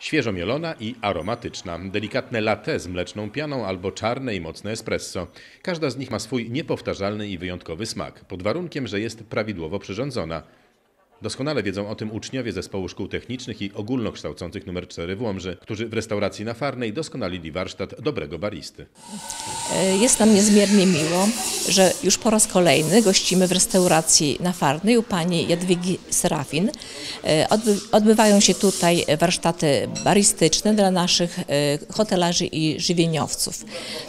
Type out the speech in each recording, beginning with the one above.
Świeżo mielona i aromatyczna. Delikatne latte z mleczną pianą albo czarne i mocne espresso. Każda z nich ma swój niepowtarzalny i wyjątkowy smak, pod warunkiem, że jest prawidłowo przyrządzona. Doskonale wiedzą o tym uczniowie Zespołu Szkół Technicznych i Ogólnokształcących nr 4 w Łomży, którzy w restauracji na Farnej doskonalili warsztat dobrego baristy. Jest nam niezmiernie miło, że już po raz kolejny gościmy w restauracji na Farnej u pani Jadwigi Serafin. Odbywają się tutaj warsztaty baristyczne dla naszych hotelarzy i żywieniowców.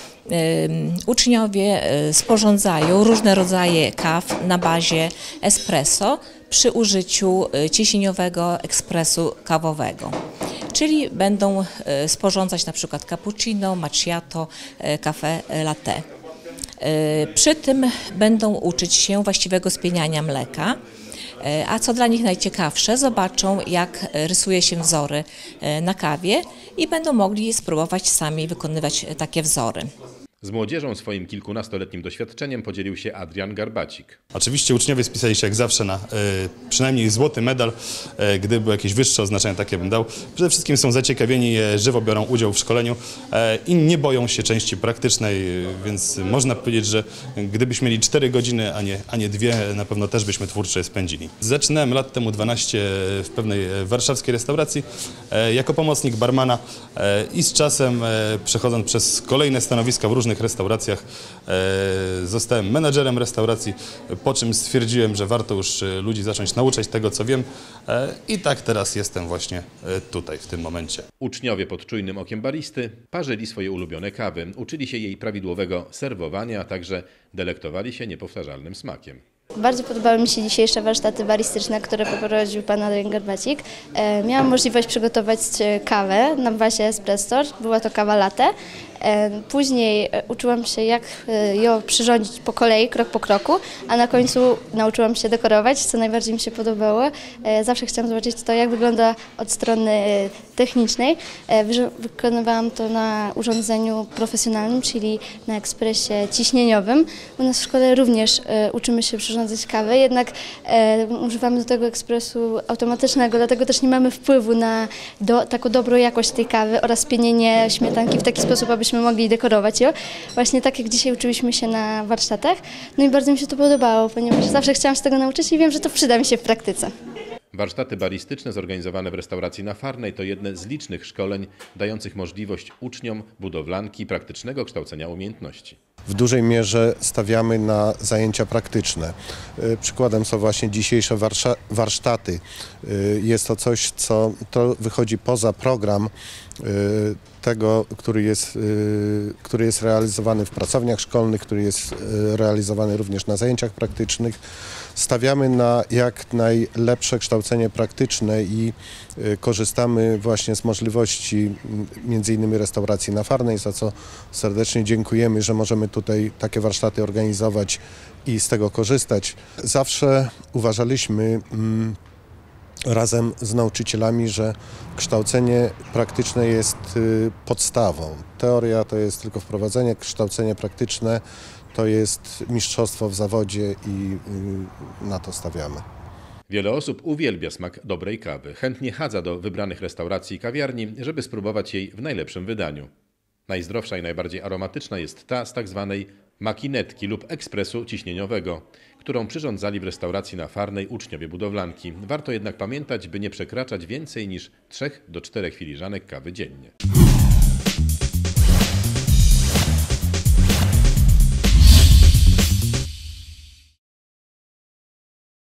Uczniowie sporządzają różne rodzaje kaw na bazie espresso przy użyciu ciśnieniowego ekspresu kawowego. Czyli będą sporządzać na przykład cappuccino, macchiato, kafe latte. Przy tym będą uczyć się właściwego spieniania mleka. A co dla nich najciekawsze, zobaczą, jak rysuje się wzory na kawie i będą mogli spróbować sami wykonywać takie wzory. Z młodzieżą swoim kilkunastoletnim doświadczeniem podzielił się Adrian Garbacik. Oczywiście uczniowie spisali się jak zawsze na przynajmniej złoty medal. Gdyby były jakieś wyższe oznaczenia, takie bym dał. Przede wszystkim są zaciekawieni, żywo biorą udział w szkoleniu i nie boją się części praktycznej, więc można powiedzieć, że gdybyśmy mieli 4 godziny, a nie 2, na pewno też byśmy twórczo spędzili. Zaczynałem lat temu 12 w pewnej warszawskiej restauracji jako pomocnik barmana i z czasem przechodząc przez kolejne stanowiska w różnych restauracjach zostałem menadżerem restauracji, po czym stwierdziłem, że warto już ludzi zacząć nauczać tego, co wiem i tak teraz jestem właśnie tutaj w tym momencie. Uczniowie pod czujnym okiem baristy parzyli swoje ulubione kawy, uczyli się jej prawidłowego serwowania, a także delektowali się niepowtarzalnym smakiem. Bardzo podobały mi się dzisiejsze warsztaty baristyczne, które poprowadził pan Adrian Garbacik. Miałam możliwość przygotować kawę na bazie espresso, była to kawa latte. Później uczyłam się, jak ją przyrządzić po kolei, krok po kroku, a na końcu nauczyłam się dekorować, co najbardziej mi się podobało. Zawsze chciałam zobaczyć to, jak wygląda od strony technicznej. Wykonywałam to na urządzeniu profesjonalnym, czyli na ekspresie ciśnieniowym. U nas w szkole również uczymy się przyrządzać kawę, jednak używamy do tego ekspresu automatycznego, dlatego też nie mamy wpływu na taką dobrą jakość tej kawy oraz pienienie śmietanki w taki sposób, abyśmy mogli dekorować ją. Właśnie tak jak dzisiaj uczyliśmy się na warsztatach. No i bardzo mi się to podobało, ponieważ zawsze chciałam się tego nauczyć i wiem, że to przyda mi się w praktyce. Warsztaty baristyczne zorganizowane w restauracji na Farnej to jedne z licznych szkoleń dających możliwość uczniom budowlanki praktycznego kształcenia umiejętności. W dużej mierze stawiamy na zajęcia praktyczne. Przykładem są właśnie dzisiejsze warsztaty. Jest to coś, co wychodzi poza program tego, który jest realizowany w pracowniach szkolnych, który jest realizowany również na zajęciach praktycznych. Stawiamy na jak najlepsze kształcenie praktyczne i korzystamy właśnie z możliwości między innymi restauracji na Farnej, za co serdecznie dziękujemy, że możemy tutaj takie warsztaty organizować i z tego korzystać. Zawsze uważaliśmy razem z nauczycielami, że kształcenie praktyczne jest podstawą. Teoria to jest tylko wprowadzenie, kształcenie praktyczne to jest mistrzostwo w zawodzie i na to stawiamy. Wiele osób uwielbia smak dobrej kawy. Chętnie chadza do wybranych restauracji i kawiarni, żeby spróbować jej w najlepszym wydaniu. Najzdrowsza i najbardziej aromatyczna jest ta z tak zwanej makinetki lub ekspresu ciśnieniowego, którą przyrządzali w restauracji na Farnej uczniowie budowlanki. Warto jednak pamiętać, by nie przekraczać więcej niż 3 do 4 filiżanek kawy dziennie.